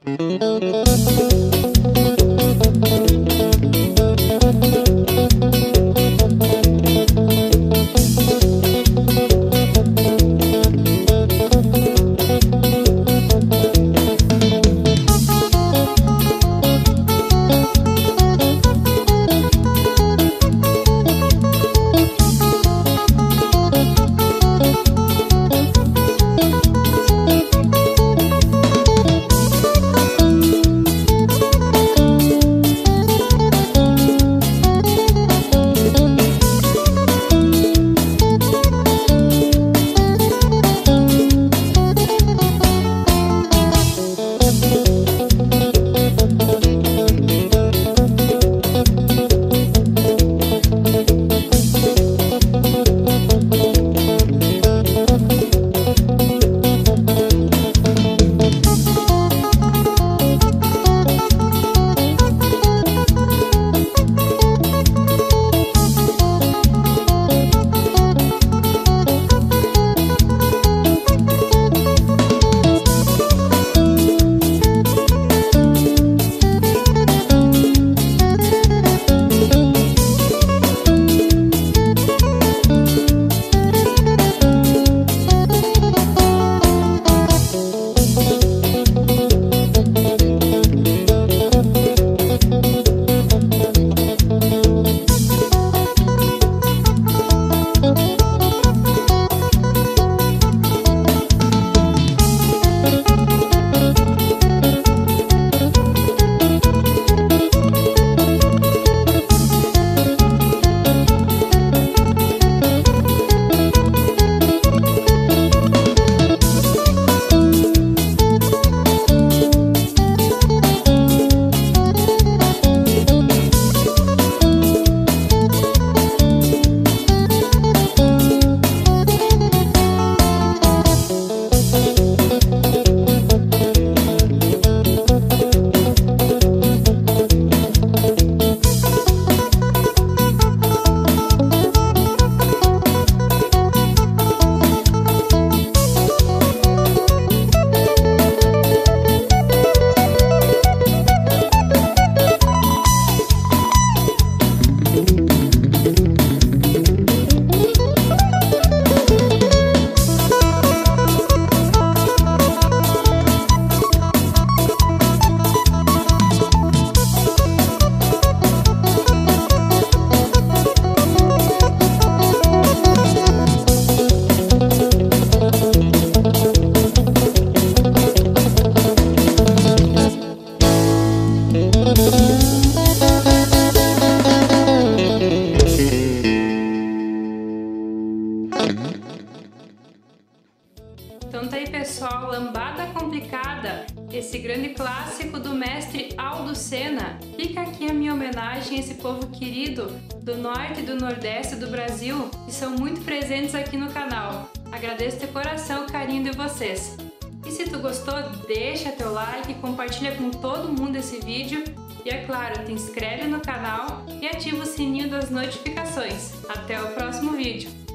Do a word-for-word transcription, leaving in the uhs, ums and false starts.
Então tá aí, pessoal, Lambada Complicada, esse grande clássico do mestre Aldo Sena. Fica aqui a minha homenagem a esse povo querido do norte e do nordeste do Brasil, que são muito presentes aqui no canal. Agradeço de coração o carinho de vocês. E se tu gostou, deixa teu like, compartilha com todo mundo esse vídeo e, é claro, te inscreve no canal e ativa o sininho das notificações. Até o próximo vídeo!